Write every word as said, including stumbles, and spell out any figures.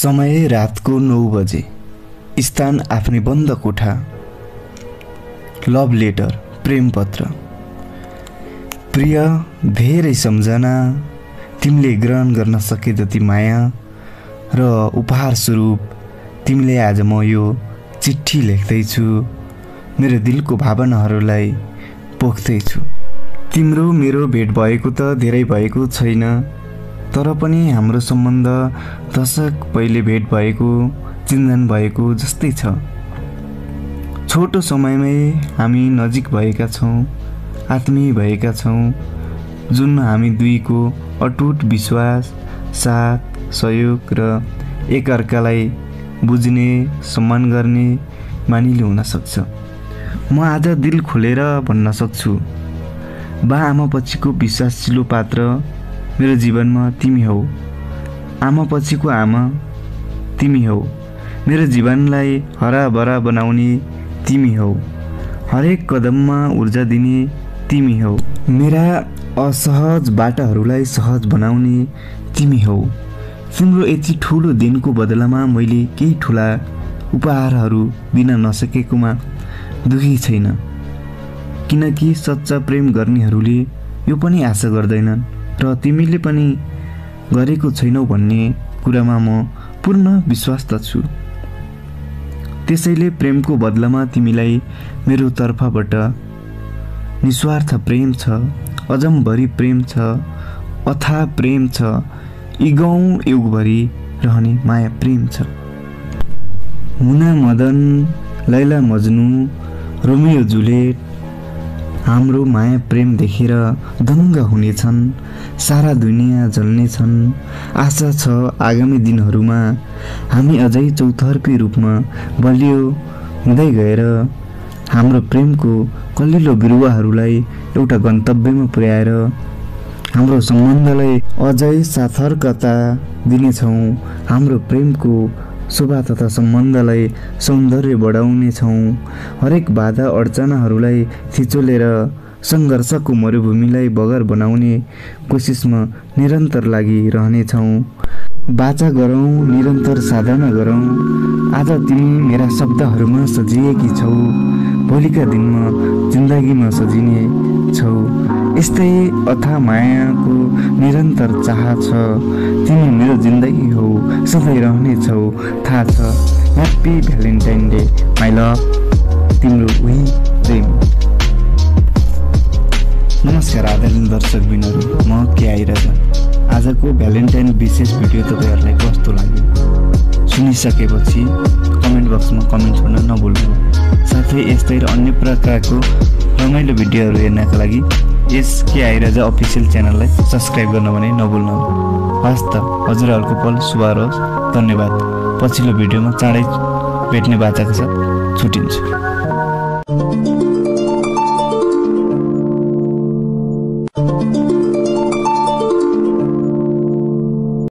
समय रातको नौ बजे, स्थान आफ्नै बन्द कोठा। लभ लेटर, प्रेम पत्र। प्रिय, धेरै सम्झना, तिमीले ग्रहण गर्न सके जति माया र उपहार स्वरूप तिमीले आज म यो चिठी लेख्दैछु, मेरो दिलको भावनाहरूलाई पोख्दैछु। तिम्रो मेरो भेट भएको त धेरै भएको छैन, तर पनि हाम्रो सम्बन्ध दशक पहिले भेट भएको, चिन्जान भएको जस्तै छ। छोटो समयमै हामी नजिक भएका छौँ, आत्मीय भएका छौँ, जुन हामी दुईको अटुट विश्वास, साथ, सहयोग र एकअर्कालाई बुझ्ने, सम्मान गर्ने मानिलो हुन सक्छ। म आज दिल खोलेर भन्न सक्छु, बा आमा पछिको विश्वासिलो पात्र मेरो जीवनमा तिमी हौ। आमा पछिको आमा तिमी हौ, मेरो जीवनलाई हराभरा बनाउने तिमी हौ, हरेक कदममा ऊर्जा दिने तिमी हौ, मेरा असहज बाटाहरूलाई सहज बनाउने तिमी हौ। तिम्रो यति ठुलो दिनको बदलामा मैले केही ठुला उपहारहरू दिन नसकेकोमा दुखी छैन, किनकि सच्चा प्रेम गर्नेहरूले यो पनि आशा गर्दैनन् र तिमीले पनि गरेको छैनौ भन्ने कुरामा म पूर्ण विश्वस्त छु। त्यसैले प्रेमको बदलामा तिमीलाई मेरो तर्फबाट निस्वार्थ प्रेम छ, अजमभरि प्रेम छ, अथाह प्रेम छ, युगौं युगभरि रहने माया प्रेम छ। मुना मदन, लैला मजनू, रोमियो जुलियट हाम्रो माया प्रेम देखेर दङ्ग हुनेछन्, सारा दुनियाँ जल्नेछन्। आशा छ आगामी दिनहरूमा हामी अझै चौतर्फी रूपमा बलियो हुँदै गएर हाम्रो प्रेमको कलिलो बिरुवाहरूलाई एउटा गन्तव्यमा पुर्याएर हाम्रो सम्बन्धलाई अझै सार्थकता दिनेछौँ। हाम्रो प्रेमको शोभा तथा सम्बन्धलाई सौन्दर्य बढाउनेछौँ। हरेक बाधा अडचनाहरूलाई थिचोलेर सङ्घर्षको मरुभूमिलाई बगर बनाउने कोसिसमा निरन्तर लागिरहनेछौँ। बाचा गरौँ, निरन्तर साधना गरौँ। आज तिमी मेरा शब्दहरूमा सजिएकी छौ, भोलिका दिनमा जिन्दगीमा सजिने छौ। यस्तै अथाह मायाको निरन्तर चाह छ, तिमी मेरो जिन्दगी हौ, सधैँ रहने छौ, थाहा छ। Happy Valentine day my love, तिम्रो उही प्रेम। नमस्कार आदरणीय दर्शकबिनहरू, म किराजा। आजको भ्यालेन्टाइन विशेष भिडियो तपाईँहरूलाई कस्तो लाग्यो सुनिसकेपछि कमेन्ट बक्समा कमेन्ट छोड्न नभुल्नु। साथै यस्तै र अन्य प्रकारको रमाइलो भिडियोहरू हेर्नका लागि यस किराजा अफिसियल च्यानललाई सब्सक्राइब गर्न पनि नभुल्नु। हस् त, हजुरहरूको पल शुभ रहोस्। धन्यवाद। पछिल्लो भिडियोमा चाँडै भेट्ने बाचाको साथ छुटिन्छु।